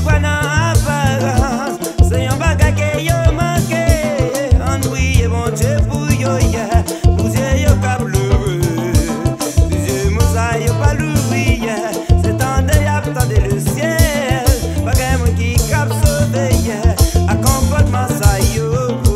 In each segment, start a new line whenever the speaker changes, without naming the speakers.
crois dans l'apparence, c'est un bagage que yo manqué. On prie bon Dieu pour yo, yeah. Pour Dieu yo ka pleureux. Dieu Moussa yo pas l'ouvrir, yeah. C'est attendez le ciel. Bagage moi qui cap sauver, yeah. A comportement ça yo.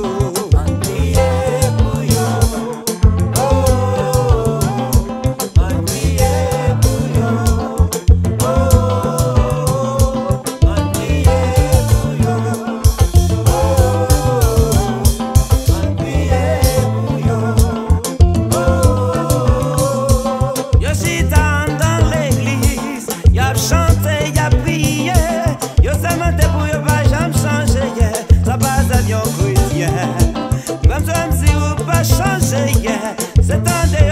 Chanter, y'a prié, yo s'amenté pour yo pas jamais changer, yeah. Ça passe avion chrétien, même si vous pas changer, yeah. C'est un